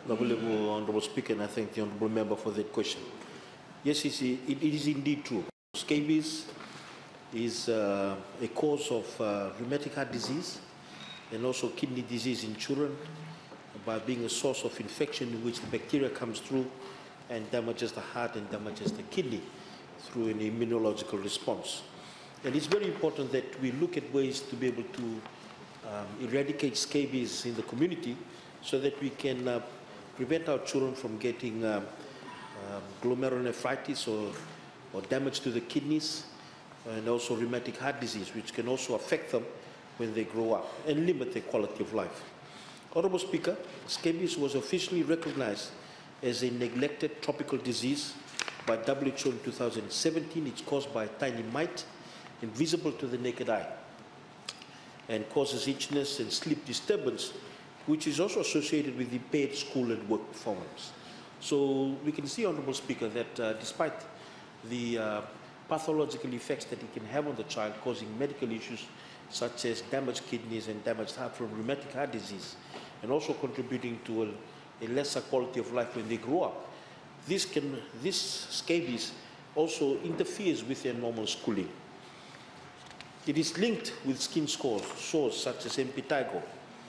Honorable Speaker, and I thank the Honorable Member for that question. Yes, it is indeed true. Scabies is a cause of rheumatic heart disease and also kidney disease in children by being a source of infection in which the bacteria comes through and damages the heart and damages the kidney through an immunological response. And it's very important that we look at ways to be able to eradicate scabies in the community so that we can prevent our children from getting glomerulonephritis or damage to the kidneys, and also rheumatic heart disease, which can also affect them when they grow up and limit their quality of life. Honorable Speaker, scabies was officially recognized as a neglected tropical disease by WHO in 2017. It's caused by a tiny mite, invisible to the naked eye, and causes itchiness and sleep disturbance, which is also associated with impaired school and work performance. So we can see, Honorable Speaker, that despite the pathological effects that it can have on the child, causing medical issues such as damaged kidneys and damaged heart from rheumatic heart disease, and also contributing to a lesser quality of life when they grow up, this scabies also interferes with their normal schooling. It is linked with skin sores such as impetigo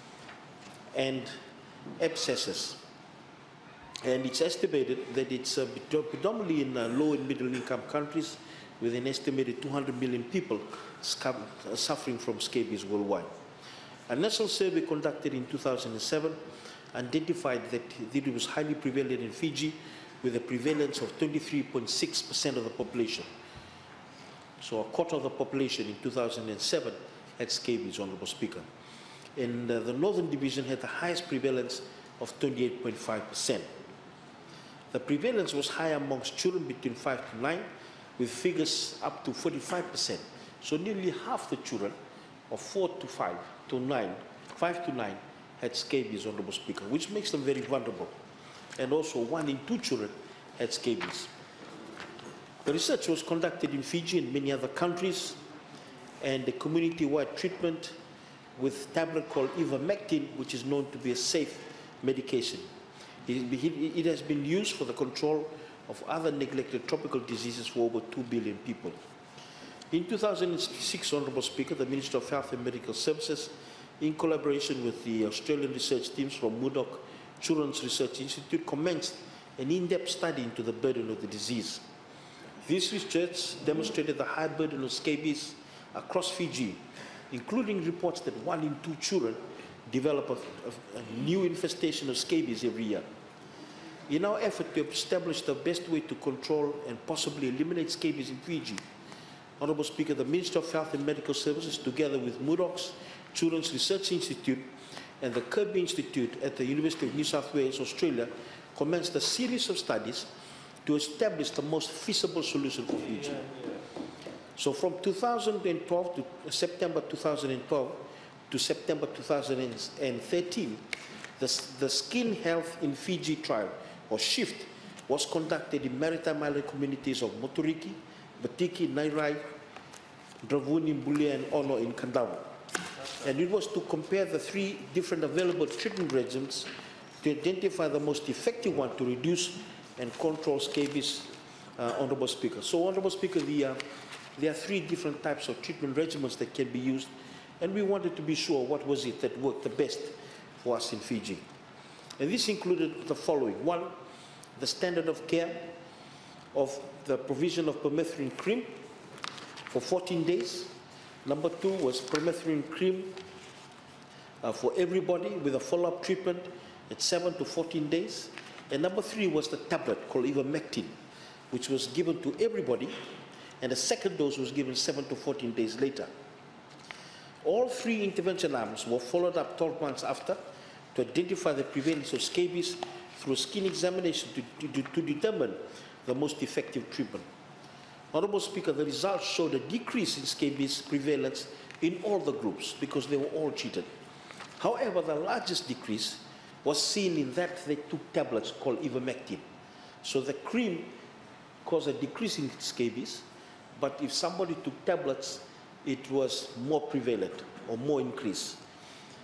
and abscesses. And it's estimated that it's predominantly in low and middle income countries with an estimated 200 million people suffering from scabies worldwide. A national survey conducted in 2007 identified that it was highly prevalent in Fiji with a prevalence of 23.6% of the population. So a quarter of the population in 2007 had scabies, Honorable Speaker. And the Northern Division had the highest prevalence of 28.5%. The prevalence was higher amongst children between 5 to 9, with figures up to 45%. So nearly half the children of 4 to 5 to 9, 5 to 9 had scabies, Honorable Speaker, which makes them very vulnerable. And also 1 in 2 children had scabies. The research was conducted in Fiji and many other countries, and the community-wide treatment with a tablet called ivermectin, which is known to be a safe medication. It has been used for the control of other neglected tropical diseases for over 2 billion people. In 2006, Honorable Speaker, the Minister of Health and Medical Services, in collaboration with the Australian research teams from Murdoch Children's Research Institute, commenced an in-depth study into the burden of the disease. This research demonstrated the high burden of scabies across Fiji, including reports that 1 in 2 children develop a new infestation of scabies every year. In our effort to establish the best way to control and possibly eliminate scabies in Fiji, Honorable Speaker, the Minister of Health and Medical Services, together with Murdoch's Children's Research Institute and the Kirby Institute at the University of New South Wales, Australia, commenced a series of studies to establish the most feasible solution for Fiji. So from 2012 to September 2012 to September 2013, the Skin Health in Fiji trial, or SHIFT, was conducted in maritime island communities of Moturiki, Batiki, Nairai, Dravuni, Bulia, and Ono in Kandava. And it was to compare the 3 different available treatment regimens to identify the most effective one to reduce and control scabies, Honorable Speaker. So, Honorable Speaker, there are 3 different types of treatment regimens that can be used, and we wanted to be sure what was it that worked the best for us in Fiji. And this included the following. 1, the standard of care of the provision of permethrin cream for 14 days. Number 2 was permethrin cream for everybody with a follow-up treatment at 7 to 14 days. And number 3 was the tablet called ivermectin, which was given to everybody, and the second dose was given 7 to 14 days later. All 3 intervention arms were followed up 12 months after to identify the prevalence of scabies through skin examination to determine the most effective treatment. Honorable Speaker, the results showed a decrease in scabies prevalence in all the groups because they were all treated. However, the largest decrease was seen in that they took tablets called ivermectin. So the cream caused a decrease in scabies, but if somebody took tablets, it was more prevalent or more increase.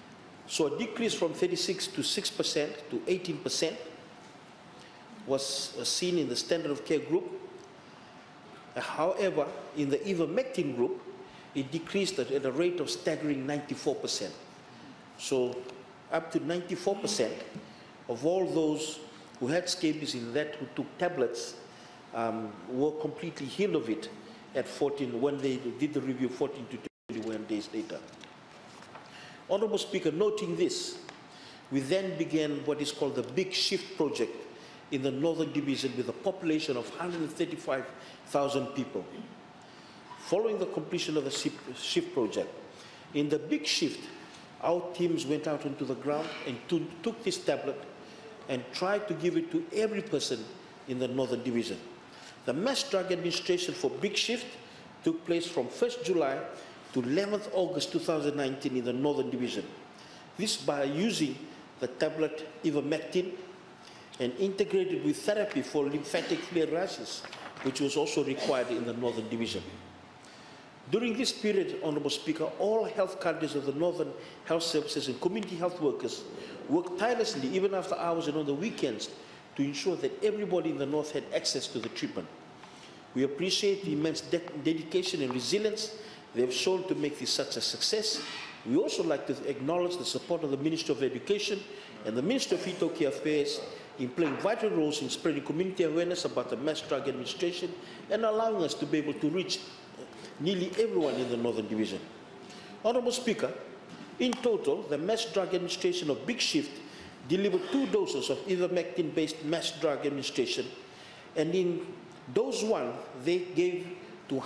So a decrease from 36 to 6% to 18% was seen in the standard of care group. However, in the ivermectin group, it decreased at a rate of staggering 94%. So up to 94% of all those who had scabies in that who took tablets were completely healed of it at 14, when they did the review 14 to 21 days later. Honorable Speaker, noting this, we then began what is called the Big Shift Project in the Northern Division with a population of 135,000 people. Following the completion of the Shift Project, in the Big Shift, our teams went out into the ground and took this tablet and tried to give it to every person in the Northern Division. The mass drug administration for Big Shift took place from 1st July to 11th August 2019 in the Northern Division. This by using the tablet ivermectin and integrated with therapy for lymphatic flares, which was also required in the Northern Division. During this period, Honorable Speaker, all health cadres of the Northern Health Services and community health workers worked tirelessly, even after hours and on the weekends, to ensure that everybody in the North had access to the treatment. We appreciate the immense dedication and resilience they have shown to make this such a success. We also like to acknowledge the support of the Minister of Education and the Minister of Etoke Affairs in playing vital roles in spreading community awareness about the mass drug administration and allowing us to be able to reach nearly everyone in the Northern Division. Honorable Speaker, in total, the mass drug administration of Big Shift delivered 2 doses of ivermectin-based mass drug administration, and in dose 1, they gave to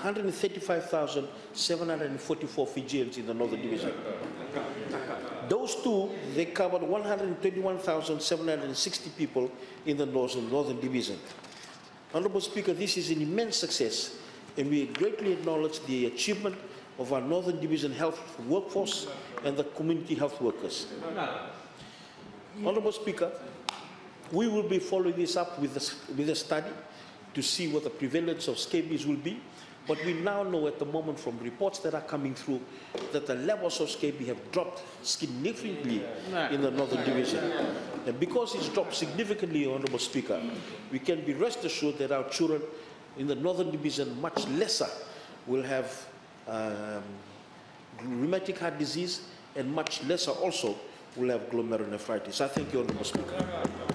135,744 Fijians in the Northern Division. Dose 2, they covered 121,760 people in the Northern Division. Honorable Speaker, this is an immense success, and we greatly acknowledge the achievement of our Northern Division health workforce and the community health workers. Honorable Speaker, we will be following this up with a study to see what the prevalence of scabies will be, but we now know at the moment from reports that are coming through that the levels of scabies have dropped significantly in the Northern Division. And because it's dropped significantly, Honorable Speaker, we can be rest assured that our children in the Northern Division much lesser will have rheumatic heart disease, and much lesser also will have glomerulonephritis. I thank you, Honorable Speaker.